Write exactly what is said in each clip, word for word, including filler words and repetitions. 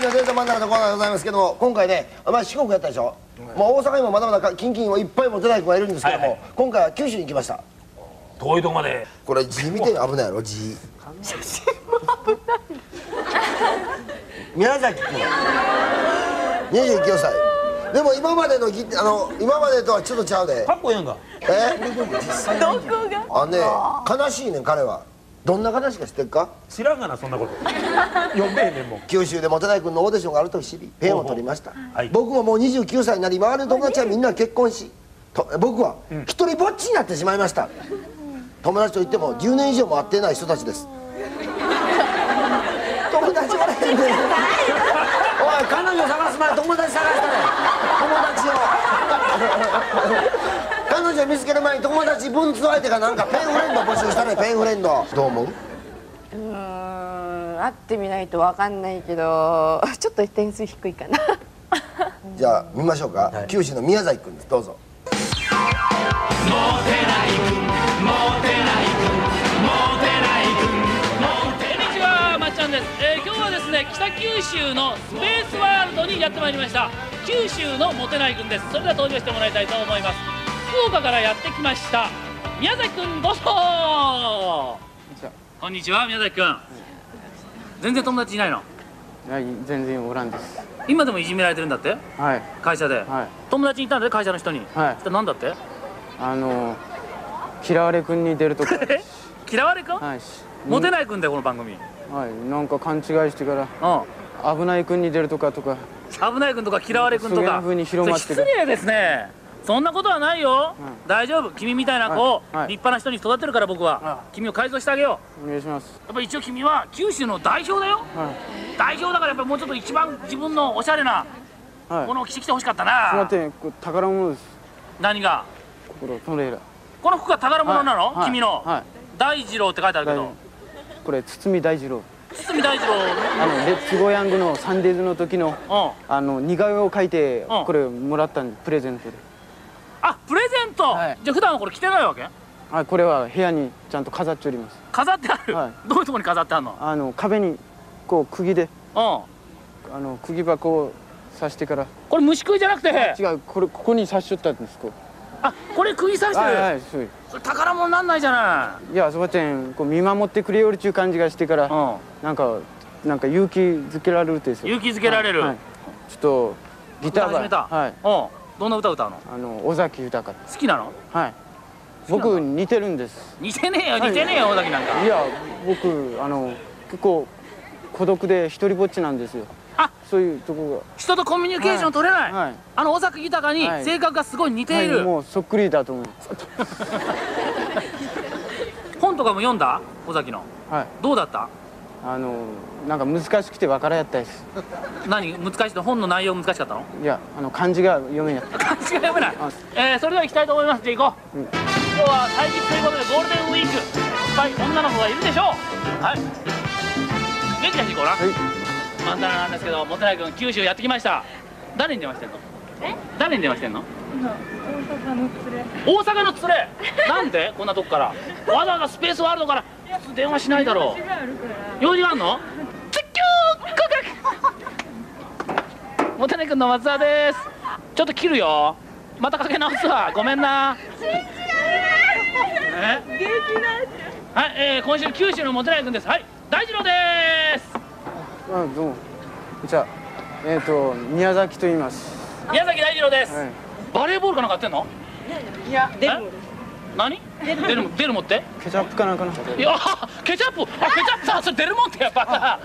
のデータ真ん中のコーナーでございますけども、今回ね、まあ四国やったでしょ。まあ大阪にもまだまだ近々をいっぱい持ってない子がいるんですけども、今回は九州に来ました。 遠いとこまで。 これ字見て危ないやろ、字。写真も危ない。宮崎君。にじゅうきゅうさい。でも今までのぎあの今までとはちょっとちゃうで。 かっこええんか。 え？ どこが？ あね、悲しいねん彼は。どんな話か知ってるか？ 知らんがなそんなこと。読んでへんねんもん。 九州でモテない君のオーディションがあると知りペンを取りました。 はい、 僕ももうにじゅうきゅうさいになり、周りの友達はみんな結婚し、と僕は一人ぼっちになってしまいました。友達といってもじゅうねん以上も会っていない人たちです。友達おれへんねん。おい、彼女探す前友達探したね。友達を彼女見つける前に友達文通相手がなんかペンフレンド募集したね。ペンフレンドどう思う？ うーん、会ってみないとわかんないけど、ちょっと点数低いかな。 じゃあ見ましょうか、はい、九州の宮崎君です。どうぞ。 モテない君、モテない君、モテない君、モテない君。こんにちは、まっちゃんです。えー、今日はですね、北九州のスペースワールドにやってまいりました。九州のモテない君です。それでは登場してもらいたいと思います。福岡からやってきました宮崎君、どうぞ。こんにちは、宮崎君。全然友達いないの？ いや、全然おらんです。 今でもいじめられてるんだって？ はい。 会社で？はい。友達にいたんだって、会社の人に？はい。それなんだって？あの嫌われ君に出るとか。 嫌われ君？はい。モテない君だよこの番組。 はい。なんか勘違いしてから、うん、危ない君に出るとかとか。 危ない君とか嫌われ君とか。そういう風に広まってる。失礼ですね。そんなことはないよ、うん、大丈夫。君みたいな子を立派な人に育てるから僕は、はい、君を改造してあげよう。お願いします。 やっぱり一応君は九州の代表だよ、はい、代表だからやっぱりもうちょっと一番自分のおしゃれなものを着てきてほしかったな。 すみません、これ宝物です。 何が？ これトレーラー。 この服が宝物なの、はい、君の、 はい、 大二郎って書いてあるけど、 これ堤大二郎。 堤大二郎、 あのレッツゴーヤングのサンデーズの時の、うん、あの似顔絵を描いて、うん、これもらったんで、プレゼントで。 あ、プレゼント、はい、じゃあ普段はこれ着てないわけ？ はい、これは部屋にちゃんと飾っております。 飾ってある？はい、どういうところに飾ってあるの？あの壁にこう釘で、うん、あの釘箱を刺してから。 これ虫食いじゃなくて？ 違う、これここに刺しとったんです。こう。 あ、これ釘刺してる？はいはい、そう。それ宝物なんないじゃない。 いや、そば店こう見守ってくれよるっちゅう感じがしてから、うん、なんかなんか勇気づけられるってですよ。 勇気づけられる。はいはい、 ちょっとギター始めた。はい。うん。どんな歌歌うの？ あの尾崎豊。 好きなの？ はい。僕似てるんです。 似てねえよ、似てねえよ、尾崎なんか。 いや、僕あの結構孤独で一人ぼっちなんですよ。 あ、 そういうとこが。 人とコミュニケーション取れない。はい。あの尾崎豊に性格がすごい似ている。 もうそっくりだと思う。 本とかも読んだ？尾崎の。はい。どうだった？ あのなんか難しくてわからやったです。 何難しいの？本の内容難しかったの？ いや、あの漢字が読めない。 漢字が読めない。えー、それでは行きたいと思います。じゃあ行こう。うん、今日は祭日ということでゴールデンウィーク、いっぱい女の子がいるでしょう。はい。元気出していこうな。はい。まんざらなんですけど、モテない君九州やってきました。誰に電話してんの？え？誰に電話してんの？大阪の連れ。大阪の連れ。なんでこんなとこから？わざわざスペースワールドから電話しないだろう。用事があるの？ツッキュー合格。モテない君の松田です。ちょっと切るよ。またかけ直すわ。ごめんな。信じられない。え？元気だ。はい、えー、今週九州のモテない君です。はい、大二郎です。 あ、どうも。じゃあ、えっと宮崎と言います。 宮崎大二郎です。はい、バレーボールかなんかやってんの？ いや、デルモです。 何？デルモ、デルモって？ ケチャップかなんかな。 いや、ケチャップ。あ、ケチャップさ、それデルモってやっぱさ。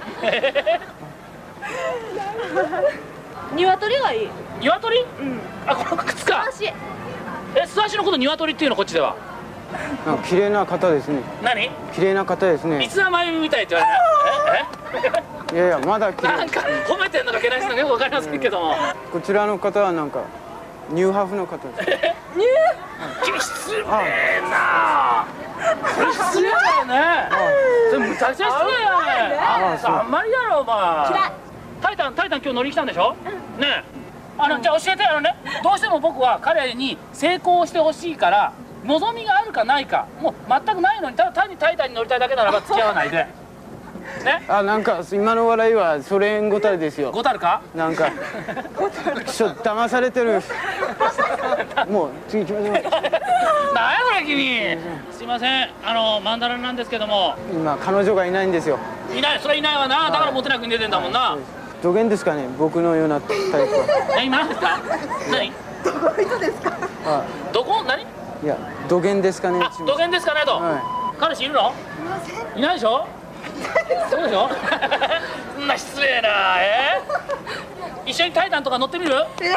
鶏がいい。 鶏？うん。あ、この靴か。素足。え、素足のこと鶏っていうのこっちでは。 なんか綺麗な方ですね。 何？ 綺麗な方ですね。 三つ葉真由美みたいって言われない？ え？いやいや、まだ綺麗。 なんか褒めてんのかけないのかよくわかりませんけども。 こちらの方はなんかニューハーフの方です。 ニュー？失礼な。それ失礼だよね。それむちゃくちゃ失礼やね。あんまりやろお前。タイタン、タイタン今日乗り来たんでしょ？ねえ。あの、じゃあ教えて。あのね、どうしても僕は彼に成功してほしいから望みがあるかないか、もう全くないのにただ単にタイタンに乗りたいだけならば付き合わないで。 ね、 あ、なんか今の笑いはソ連語たるですよ。 ごたるか。 なんかちょっと騙されてる。もう次行きましょう。 なんやそれ君。すいません、あのマンダラなんですけども。 今彼女がいないんですよ。 いない、それいないわな。だからモテなくに出てんだもんな。 どげんですかね、僕のようなタイプは。 え、今なんですか。何。どこの人ですか。どこ、何。 いや、どげんですかね。 あ、どげんですかねと。彼氏いるの。いないでしょ。そうでしょ。そんな失礼な。えー、一緒にタイタンとか乗ってみる。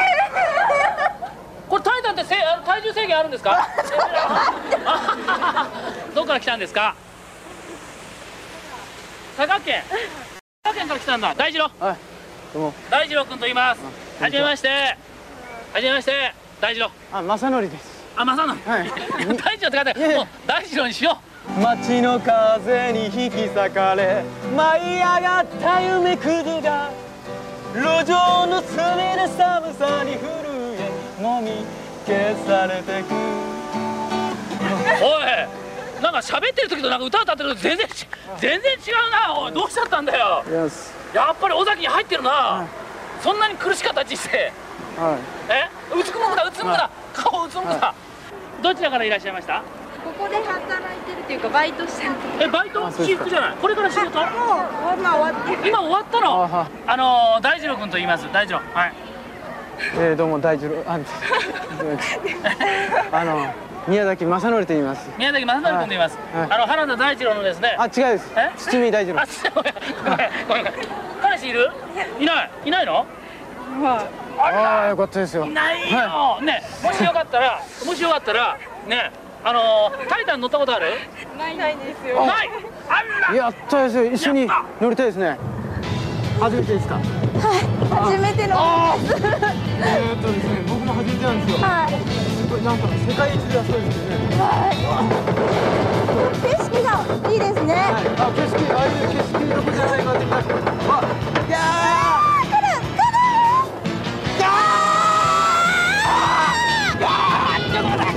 これタイタンってせあの体重制限あるんですか。どこから来たんですか。佐賀県。佐賀県から来たんだ。大二郎。 はい。どうも。 大二郎君と言います。はじめまして。はじめまして。大二郎。 あ、正則です。 あ、正則。はい。大二郎って書いて、もう大二郎にしよう。 街の風に引き裂かれ舞い上がった夢崩だ、路上の冷た寒さに震えもみ消されてく。 おい、なんか喋ってる時となんか歌歌ってる時全然全然違うな。おい、どうしちゃったんだよ。やっぱり尾崎に入ってるな、はい、そんなに苦しかった人生、はい、え、うつくむくだうつむくだ、はい、顔うつむくだ、はい、どちらからいらっしゃいました。 ここで働いてるっていうかバイトしてる。 え、バイト私服じゃない。これから仕事。もう今終わってる。 今終わったの。あ, あの大二郎君と言います。大二郎。はい。 えー、どうも大二郎。あ, あの宮崎正則と言います。 宮崎正則君と言います。はい、あの原田大二郎のですね。 あ、違いです。え、七味大二郎。 あ、ごめんごめんごめん。彼氏いる？いないいないの？ はい。ああ、よかったですよ。 いないよ。はい、ね、もしよかったらもしよかったらね。あのー、タイタン乗ったことある？ ないないですよ。 ない。あんな。 やったですよ。一緒に乗りたいですね。初めてですか？はい。初めての。えーっとですね、僕も初めてなんですよ。はい。すごいなんか世界一だそうですよね。はい。景色がいいですね。はい。あ、景色、ああいう景色どこじゃないかって言いました。あ、いやー。来る来る。やー。やー。ちょっと待って。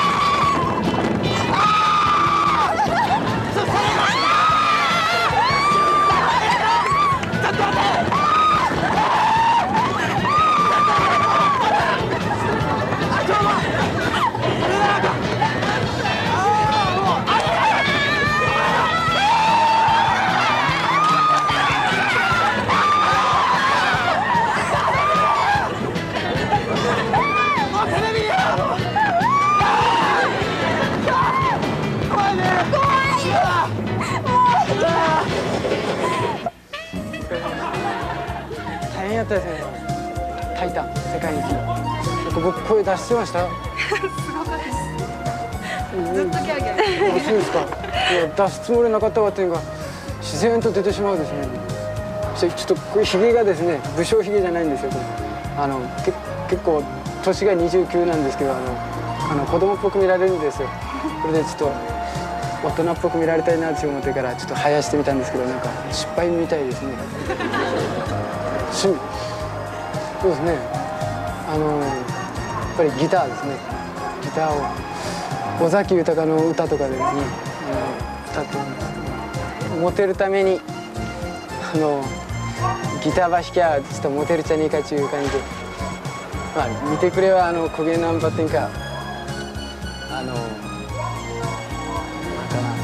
大変やったですね。タイタン世界一。僕声出してました。 すごかったです。ずっとギャーギャー。 あ、そうですか。いや、出すつもりなかったわっていうか自然と出てしまうですね。ちょっとこれひげがですね、武将ひげじゃないんですよ。これあのけ結構年がにじゅうきゅうなんですけど、あのあの子供っぽく見られるんですよ。これでちょっと大人っぽく見られたいなって思ってからちょっと生やしてみたんですけど、なんか失敗みたいですね。趣味そうですね。あのやっぱりギターですね。ギターを尾崎豊の歌とかでですね、あの歌ってるんですけど、モテるためにあのギターば弾きゃちょっとモテるじゃねえかっていう感じで、まあ見てくれはあの焦げナンバっていうかあのなんかな、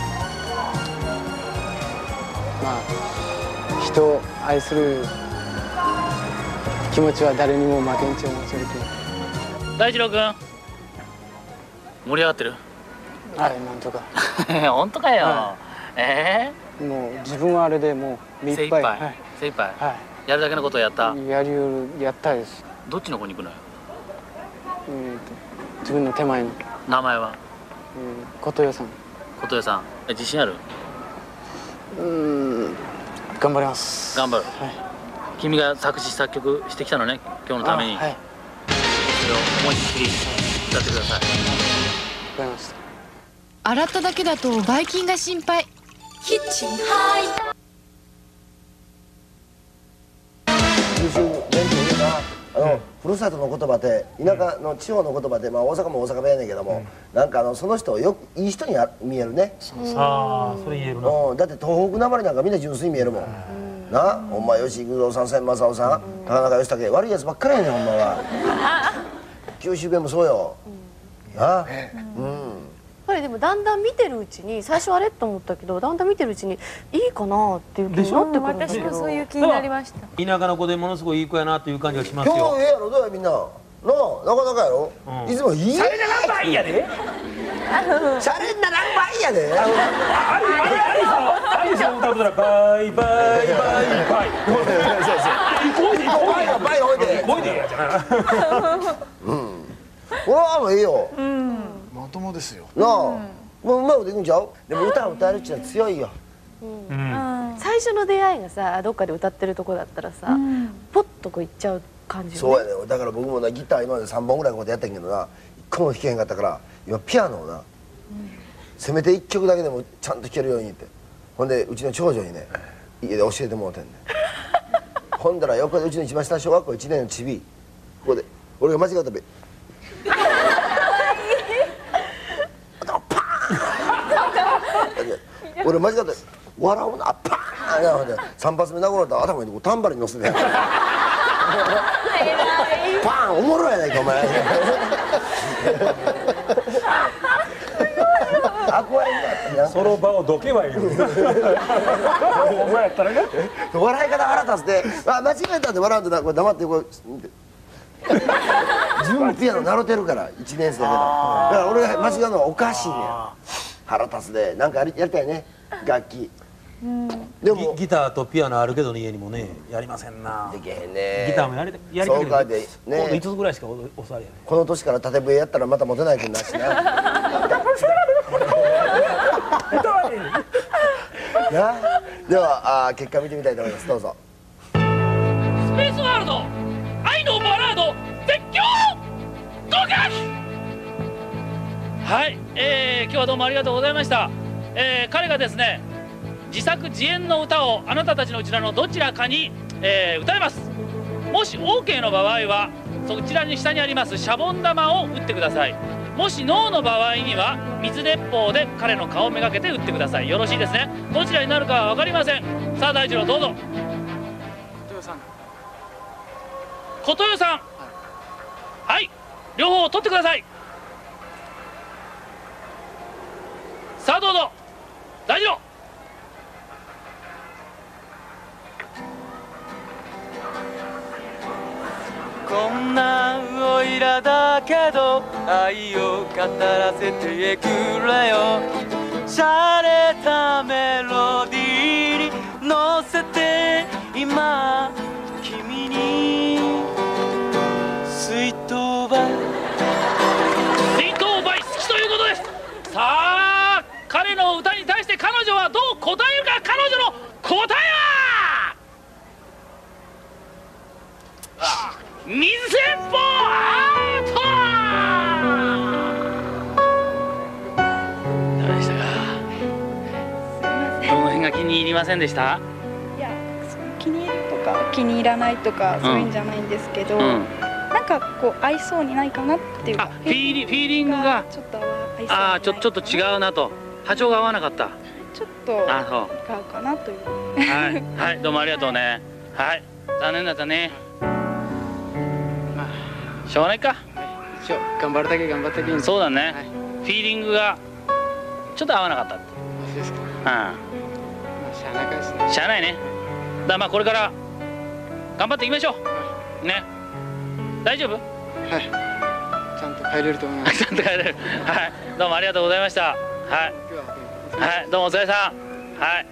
まあ人を愛する気持ちは誰にも負けんちを持ちるけ。 大二郎君盛り上がってる？ はい、なんとか。 本当かよ。 はええもう自分はあれでもう目いっぱい、はい、 精一杯、 はやるだけのことをやった。 い、やりうるやったです。 どっちの子に行くのよ？ えーと自分の手前の名前は？ えー、琴代さん。 琴代さん、え自信ある？ うーん、頑張ります。 頑張る。 はい。 君が作詞作曲してきたのね、今日のために。はい。それを思いっきり歌ってください。 わかりました。 洗っただけだとばい菌が心配。キッチンハイ。 優秀連中いるな。あのふるさとの言葉で田舎の地方の言葉で、まあ、大阪も大阪弁やねんけども、うん、なんかあのその人よくいい人に見えるね。 ああそれ言えるな、 うん、だって東北なまりなんかみんな純粋に見えるもん、うん、なほんま吉幾三さん千正夫さん、うん、高中義武悪いやつばっかりやねんほんまは九州弁もそうよ、うん、な、うん、 やっぱりでもだんだん見てるうちに最初あれと思ったけどだんだん見てるうちにいいかなっていう気になってくるんだけど、 私もそういう気になりました。 田舎の子でものすごいいい子やなっていう感じがしますよ。 今日ええやろどうやみんななあなかなかやろ、うん、いつもいいシャレな何倍やでシャレな何倍やであれあれあれさあれさ歌ったらバイバイバイバイ行こう行こうバイバイおいでおいでやじゃなうんこれはもうええよまともですよなあもううまいこといくんちゃうでも歌を歌えるっちゅうのは強いよ最初の出会いがさどっかで歌ってるとこだったらさポッとこういっちゃう感じよね。 そうやねだから僕もなギター今までさんぼんぐらいのことやったんやけどな一個も弾けへんかったから今ピアノをな、うん、せめていっきょくだけでもちゃんと弾けるようにってほんでうちの長女にね家で教えてもらってんねんほんだら横でうちの一番下小学校いちねんのチビここで俺が間違ったべパーン俺間違って笑うなパーンさん発目なくなったら頭にこうタンバリン乗せてパーンおもろいやないかお前憧れんだその場をどけばいいのお前やったらね笑い方腹立つであ間違えたって笑うんでこれ黙ってこう自分もピアノ習ってるからいちねん生だけどだから俺が間違うのはおかしいねや腹立つでなんかやりやりたいね楽器でも ギ, ギターとピアノあるけど、ね、家にもねやりませんなできへんねギターもやりたやりたいけどで、ね、 いつつぐらいしか教わりやねこの年から縦笛やったらまたモテないけどなしななではあ結果見てみたいと思いますどうぞスペースワールド愛のバラード絶叫合格はい、えー、今日はどうもありがとうございました、えー、彼がですね自作自演の歌をあなたたちのうちらのどちらかに、えー、歌います。もし オーケー の場合はそちらに下にありますシャボン玉を打ってください。もしノーの場合には水鉄砲で彼の顔をめがけて打ってください。よろしいですね。どちらになるかは分かりません。さあ大二郎どうぞ。 琴代さん琴代さんはい、両方取ってください。さあどうぞ大二郎。 こんなおいらだけど愛を語らせてくれよ。洒落たメロディーに乗せて今君に水筒バイ水筒バイ好きということです。さあ彼の歌に対して彼女はどう答えるか。彼女の答えは水鉄砲アウト。どうでしたか。どの辺が気に入りませんでした。 いや、気に入るとか気に入らないとかそういうんじゃないんですけど、うん、なんかこう合いそうにないかなっていうか、 フィーリ、フィーリングがちょっと合いそうにない。 ああ、ちょちょっと違うなと、波長が合わなかった。 ちょっと違うかなという。 はいはい、どうもありがとうね。はい、残念だったね。しょうがないか。 一応頑張るだけ頑張ってきん。 そうだね、はい、フィーリングがちょっと合わなかったって。 そうですか。うん、 まあしゃあないかですね。 しゃあないね。だからまあこれから頑張っていきましょう、はい、ね。大丈夫。はい、 ちゃんと帰れると思います。 ちゃんと帰れる。はい、どうもありがとうございました。はいはい、どうもお疲れさん。はい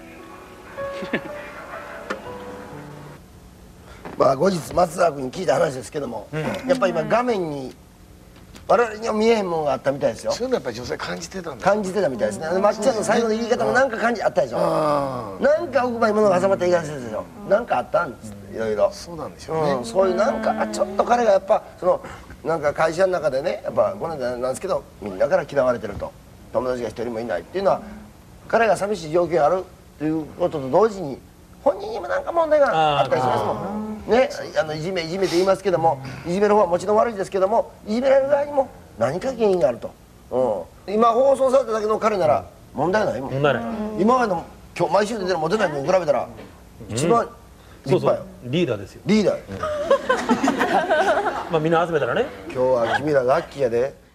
まあ後日松沢君に聞いた話ですけども、うん、やっぱり今画面に我々には見えへんものがあったみたいですよ。 そういうのやっぱり女性感じてたんだ。 感じてたみたいですね。まっちゃんの最後の言い方もなんか感じあったでしょ。なんか奥歯に物が挟まった言い方してたでしょ。なんかあったんですいろいろ。 そうなんでしょうね、 うん、そういうなんかちょっと彼がやっぱそのなんか会社の中でねやっぱこの間なんですけどみんなから嫌われてると友達が一人もいないっていうのは彼が寂しい状況にあるということと同時に本人にもなんか問題があったりしますもん。 ね、あのいじめいじめって言いますけども、いじめる方はもちろん悪いですけども、いじめられる側にも何か原因があると、うん、今放送されただけの彼なら問題ないもん。 問題ない。 今までの今日毎週出てるモテないのに比べたら一番立派よ。 リーダーですよ。 リーダー。 まあみんな集めたらね。 今日は君らラッキーやで。